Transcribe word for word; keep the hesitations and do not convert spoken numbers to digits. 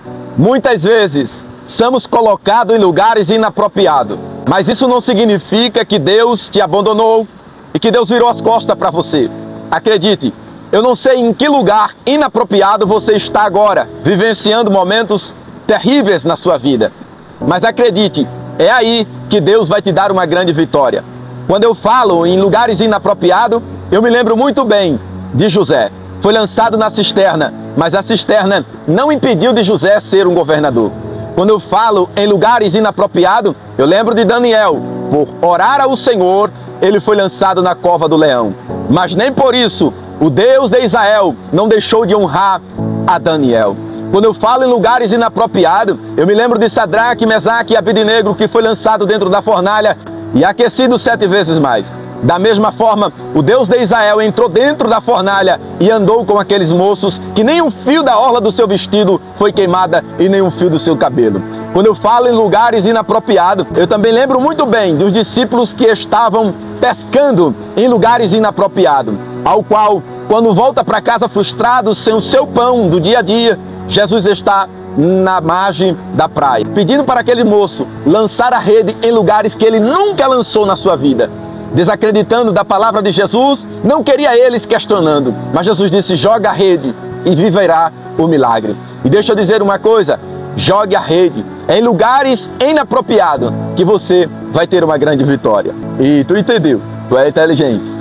Muitas vezes somos colocados em lugares inapropriados, mas isso não significa que Deus te abandonou e que Deus virou as costas para você. Acredite, eu não sei em que lugar inapropriado você está agora, vivenciando momentos terríveis na sua vida, mas acredite, é aí que Deus vai te dar uma grande vitória. Quando eu falo em lugares inapropriados, eu me lembro muito bem de José. Foi lançado na cisterna, mas a cisterna não impediu de José ser um governador. Quando eu falo em lugares inapropriados, eu lembro de Daniel. Por orar ao Senhor, ele foi lançado na cova do leão. Mas nem por isso o Deus de Israel não deixou de honrar a Daniel. Quando eu falo em lugares inapropriados, eu me lembro de Sadraque, Mesaque e Abednego, que foi lançado dentro da fornalha e aquecido sete vezes mais. Da mesma forma, o Deus de Israel entrou dentro da fornalha e andou com aqueles moços que nem um fio da orla do seu vestido foi queimada e nem um fio do seu cabelo. Quando eu falo em lugares inapropriados, eu também lembro muito bem dos discípulos que estavam pescando em lugares inapropriados, ao qual, quando volta para casa frustrado, sem o seu pão do dia a dia, Jesus está na margem da praia, pedindo para aquele moço lançar a rede em lugares que ele nunca lançou na sua vida. Desacreditando da palavra de Jesus, não queria eles questionando, mas Jesus disse: joga a rede e viverá o milagre. E deixa eu dizer uma coisa, jogue a rede em lugares inapropriados que você vai ter uma grande vitória. E tu entendeu? Tu é inteligente.